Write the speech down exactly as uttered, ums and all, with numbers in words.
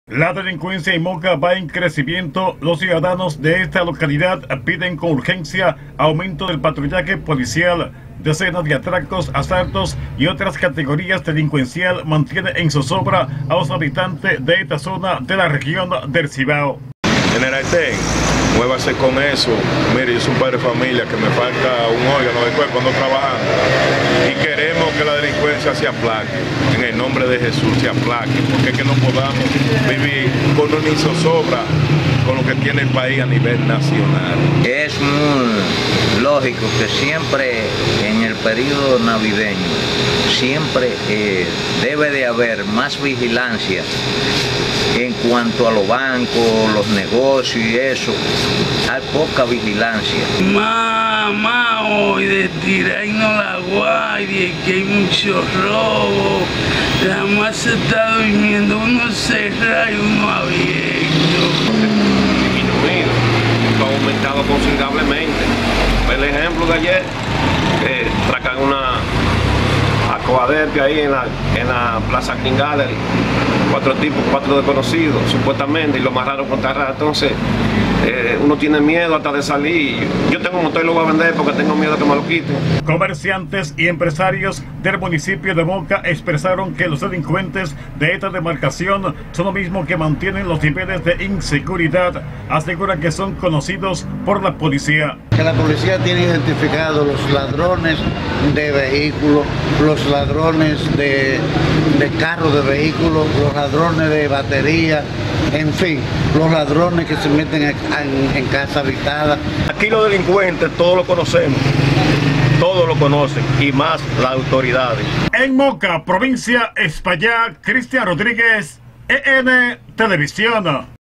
La delincuencia en Moca va en crecimiento. Los ciudadanos de esta localidad piden con urgencia aumento del patrullaje policial. Decenas de atracos, asaltos y otras categorías delincuencial mantienen en zozobra a los habitantes de esta zona de la región del Cibao. General Ten, muévase con eso. Mire, yo soy un padre de familia que me falta un órgano de cuerpo, ando trabajando. Y queremos que la delincuencia se aplaque. En el nombre de Jesús se aplaque. Porque es que no podamos vivir con una zozobra con lo que tiene el país a nivel nacional. Es muy lógico que siempre en el periodo navideño, siempre eh, debe de haber más vigilancia en cuanto a los bancos, los negocios y eso. Hay poca vigilancia. Mamá, hoy de tirarnos la guardia, que hay mucho robo. La más se está durmiendo, uno cerrado y uno abierto. Disminuido, esto ha aumentado considerablemente. El ejemplo de ayer, que tracan una acoaderpia ahí en la, en la Plaza King Gallery, cuatro tipos, cuatro desconocidos, supuestamente, y lo amarraron con tarra. Entonces, eh, uno tiene miedo hasta de salir. Yo tengo un motor y lo voy a vender porque tengo miedo que me lo quiten. Comerciantes y empresarios del municipio de Moca expresaron que los delincuentes de esta demarcación son lo mismo que mantienen los niveles de inseguridad. Aseguran que son conocidos por la policía. Que la policía tiene identificados los ladrones de vehículos, los ladrones de, de carros de vehículos, los ladrones de batería, en fin, los ladrones que se meten en, en, en casa habitada. Aquí los delincuentes todos lo conocemos, todos lo conocen, y más las autoridades. En Moca, provincia Espaillá, Cristian Rodríguez, E N Televisión.